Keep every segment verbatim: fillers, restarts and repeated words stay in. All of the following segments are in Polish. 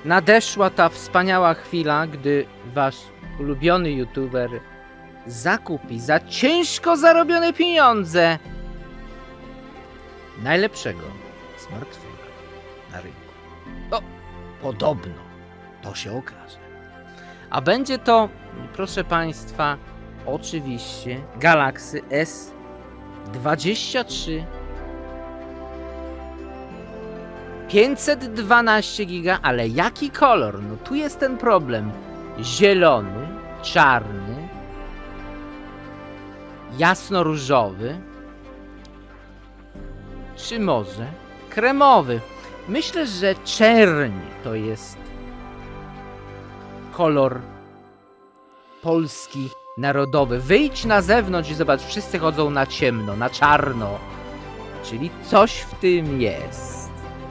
nadeszła ta wspaniała chwila, gdy wasz ulubiony youtuber zakupi za ciężko zarobione pieniądze najlepszego smartfona na rynku. O, podobno to się okaże. A będzie to, proszę państwa, oczywiście Galaxy S dwadzieścia trzy pięćset dwanaście giga, ale jaki kolor? No tu jest ten problem. Zielony, czarny, jasno-różowy, czy może kremowy? Myślę, że czerń to jest kolor polski narodowy. Wyjdź na zewnątrz i zobacz, wszyscy chodzą na ciemno, na czarno. Czyli coś w tym jest.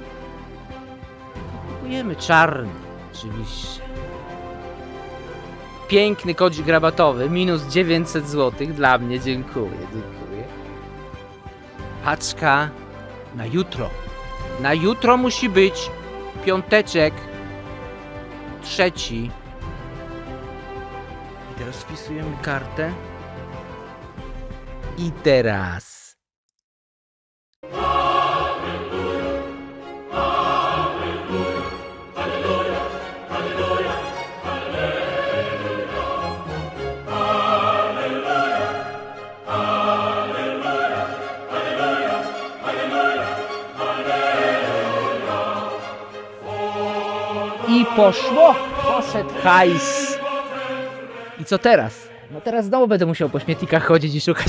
Kupujemy czarny, oczywiście. Piękny kodzik rabatowy, minus dziewięćset złotych dla mnie, dziękuję, dziękuję. Paczka na jutro. Na jutro musi być piąteczek, trzeci. I teraz wpisujemy kartę. I teraz. I poszło, poszedł hajs. I co teraz? No teraz znowu będę musiał po śmietnikach chodzić i szukać.